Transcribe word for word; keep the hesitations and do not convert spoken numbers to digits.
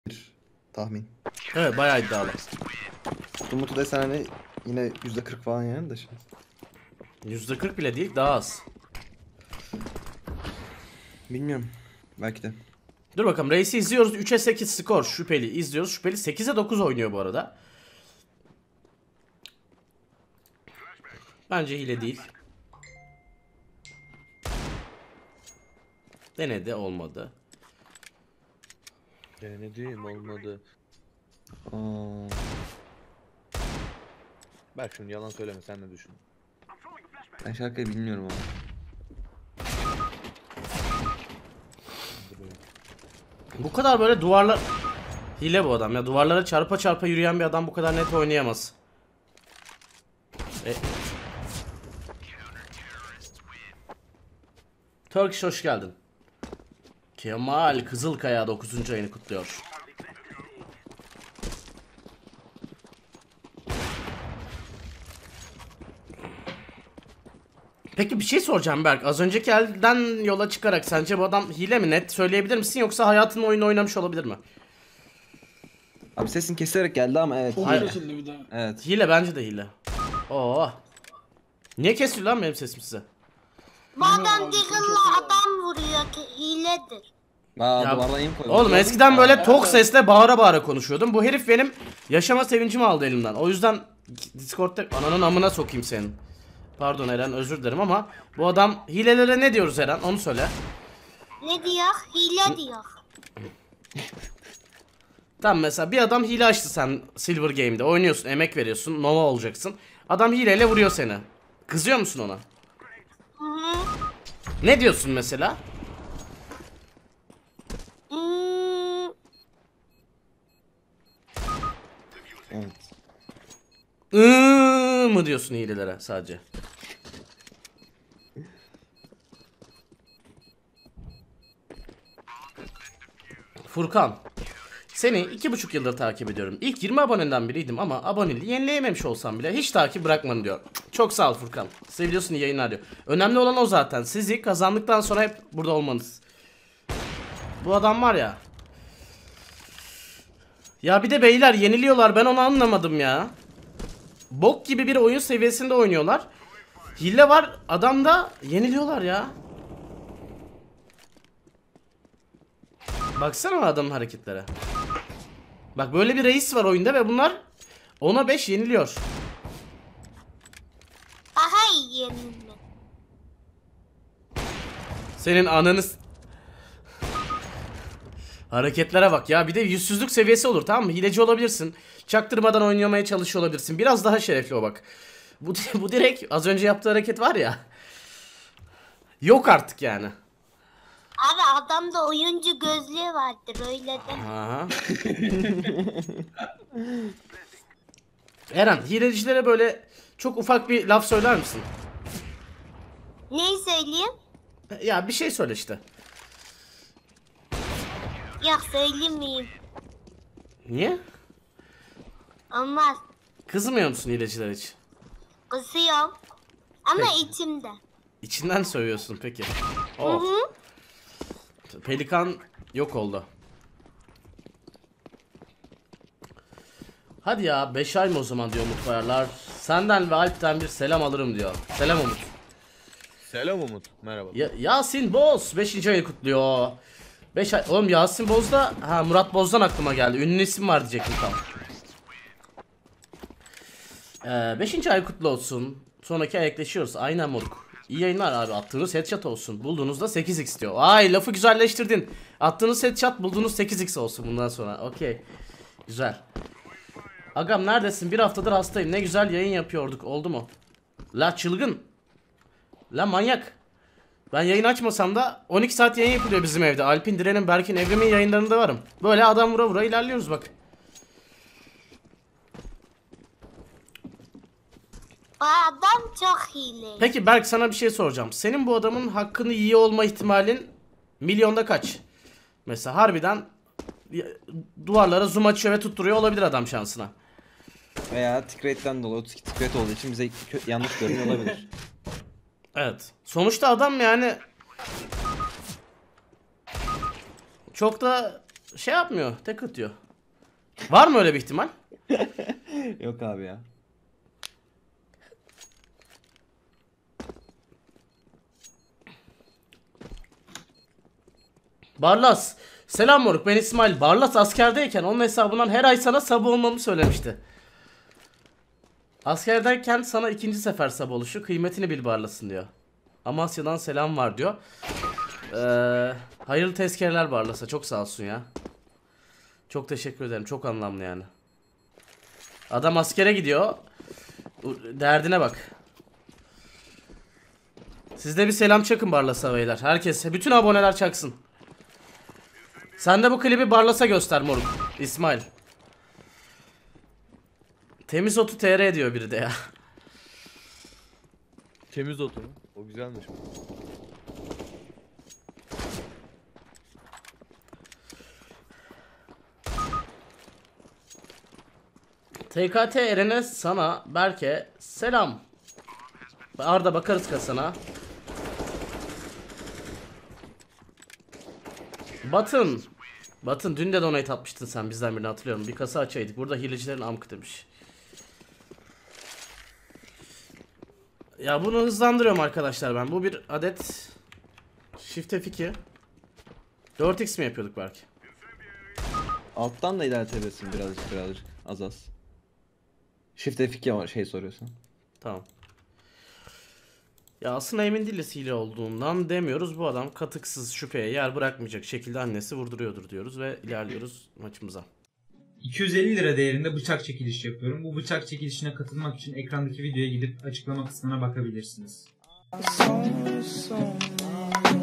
tahmin. Evet bayağı iddialı. Umut'u desen hani yine yüzde kırk falan yani de şimdi. yüzde kırk bile değil, daha az. Bilmiyorum. Belki de. Dur bakalım, Reis'i izliyoruz. üçe sekiz skor, şüpheli izliyoruz. Şüpheli sekize dokuz oynuyor bu arada. Bence hile değil. Denedi, olmadı. Denedim, olmadı. Aa. Bak şimdi yalan söyleme, sen ne düşün? Ben şarkıyı bilmiyorum ama. Bu kadar böyle duvarlar... Hile bu adam ya, duvarlara çarpa çarpa yürüyen bir adam bu kadar net oynayamaz. E... Turkish hoş geldin. Kemal Kızılkaya dokuzuncu ayını kutluyor. Peki bir şey soracağım Berk. Az önceki elden yola çıkarak sence bu adam hile mi, net söyleyebilir misin, yoksa hayatının oyunu oynamış olabilir mi? Abi sesin kesilerek geldi ama evet. Çok Hayır. kesildi bir daha. Evet. Hile, bence de hile. Oo. Niye kesiyor lan benim sesim size? Bu adam Deagle'la adam vuruyor ki hiledir. Aa Ya, duvardan yem koydum. oğlum eskiden böyle tok sesle bağıra bağıra konuşuyordum. Bu herif benim yaşama sevincimi aldı elimden. O yüzden Discord'da ananın amına sokayım senin. Pardon Eren, özür dilerim ama bu adam hilelere ne diyoruz Eren, onu söyle. Ne diyor? Hile diyor. Tamam, mesela bir adam hile açtı, sen Silver Game'de oynuyorsun, emek veriyorsun, Nova olacaksın. Adam hileyle vuruyor seni. Kızıyor musun ona? Hı hı. Ne diyorsun mesela? Hmm, Evet. Iııı mı diyorsun hilelere sadece? Furkan, seni iki buçuk yıldır takip ediyorum. İlk yirmi abonenden biriydim ama aboneliği yenileyememiş olsam bile hiç takip bırakmadın diyor. Çok sağ ol Furkan. Seviyorsun, iyi yayınlar diyor. Önemli olan o zaten. Sizi kazandıktan sonra hep burada olmanız. Bu adam var ya. Ya bir de beyler yeniliyorlar, ben onu anlamadım ya. Bok gibi bir oyun seviyesinde oynuyorlar. Hile var adamda, yeniliyorlar ya. Baksana adamın hareketlere. Bak böyle bir reis var oyunda ve bunlar ona beş yeniliyor. daha iyi yenilme. Senin ananız. Hareketlere bak ya, bir de yüzsüzlük seviyesi olur, tamam mı? Hileci olabilirsin. Çaktırmadan oynamaya çalışıyor olabilirsin. Biraz daha şerefli o bak. Bu, bu direkt az önce yaptığı hareket var ya. Yok artık yani. Abi adamda oyuncu gözlüğü vardır öyle de. Aha. Eren, hilecilere böyle çok ufak bir laf söyler misin? Neyi söyleyeyim? Ya bir şey söyle işte. Yok söylemeyeyim. Niye? Olmaz. Kızmıyor musun hileciler hiç? Kızıyorum. Ama Peki. içimde. İçinden söylüyorsun peki. Hı Oh. hı. Pelikan yok oldu. Hadi ya, beş ay mı o zaman diyor Umut Bayarlar. Senden ve Alp'ten bir selam alırım diyor. Selam Umut. Selam Umut, merhaba. Ya Yasin Boz beşinci ayı kutluyor. beş ay. Oğlum Yasin Boz da ha, Murat Boz'dan aklıma geldi. Ünlü isim var diyecektim tam. Ee, beşinci ay kutlu olsun. Sonraki ay ekleşiyoruz. Aynen moruk. İyi yayınlar abi. Attığınız headshot olsun. Bulduğunuzda sekiz x diyor. Ay lafı güzelleştirdin. Attığınız headshot bulduğunuz sekiz x olsun bundan sonra. Okey. Güzel. Agam neredesin? Bir haftadır hastayım. Ne güzel yayın yapıyorduk. Oldu mu? La çılgın. La manyak. Ben yayın açmasam da on iki saat yayın yapılıyor bizim evde. Alpin, Diren'in, Berk'in, Evrim'in yayınlarında varım. Böyle adam vura vura ilerliyoruz bak. Bu adam çok hile. Peki Berk, sana bir şey soracağım. Senin bu adamın hakkını yiyor olma ihtimalin milyonda kaç? Mesela harbiden duvarlara zoom açıyor ve tutturuyor olabilir adam şansına. Veya tickrate'den dolayı otuz iki tickrate olduğu için bize kö- yanlış görünüyor olabilir. Evet. Sonuçta adam yani çok da şey yapmıyor. Tek atıyor. Var mı öyle bir ihtimal? Yok abi ya. Barlas. Selam moruk, ben İsmail. Barlas askerdeyken onun hesabından her ay sana sub olmamı söylemişti. Askerdeyken sana ikinci sefer sub oluşu, kıymetini bil Barlas'ın diyor. Amasya'dan selam var diyor. Ee, hayırlı tezkereler Barlas'a, çok sağ olsun ya. Çok teşekkür ederim, çok anlamlı yani. Adam askere gidiyor. Derdine bak. Siz de bir selam çakın Barlas'a beyler. Herkes, bütün aboneler çaksın. Sen de bu klibi Barlas'a göster moruk. İsmail. Temiz otu T R diyor biri de ya. Temiz otu mu? O güzelmiş. T K T Eren'e, sana, Berke selam. Arda bakarız kasana. Batın. Batın dün de donate atmıştın sen bizden birini, hatırlıyorum. Bir kasa açaydık. Burada hilecilerin amkı demiş. Ya bunu hızlandırıyorum arkadaşlar ben. Bu bir adet Shift F iki. dört x mi yapıyorduk belki? Alttan da ilerletebilirsin birazcık birazcık. Az az. Shift F iki ama şey soruyorsun. Tamam. Ya aslında emin değiliz hile olduğundan demiyoruz. Bu adam katıksız şüpheye yer bırakmayacak şekilde annesi vurduruyordur diyoruz ve ilerliyoruz maçımıza. iki yüz elli lira değerinde bıçak çekilişi yapıyorum. Bu bıçak çekilişine katılmak için ekrandaki videoya gidip açıklama kısmına bakabilirsiniz.